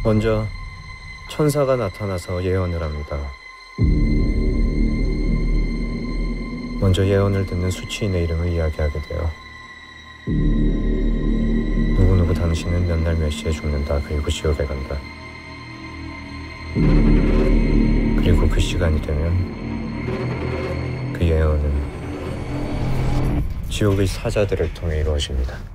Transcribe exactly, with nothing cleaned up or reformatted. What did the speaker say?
먼저 천사가 나타나서 예언을 합니다. 먼저 예언을 듣는 수치인의 이름을 이야기하게 돼요. 누구누구 당신은 몇 날 몇 시에 죽는다. 그리고 지옥에 간다. 그리고 그 시간이 되면 그 예언은 지옥의 사자들을 통해 이루어집니다.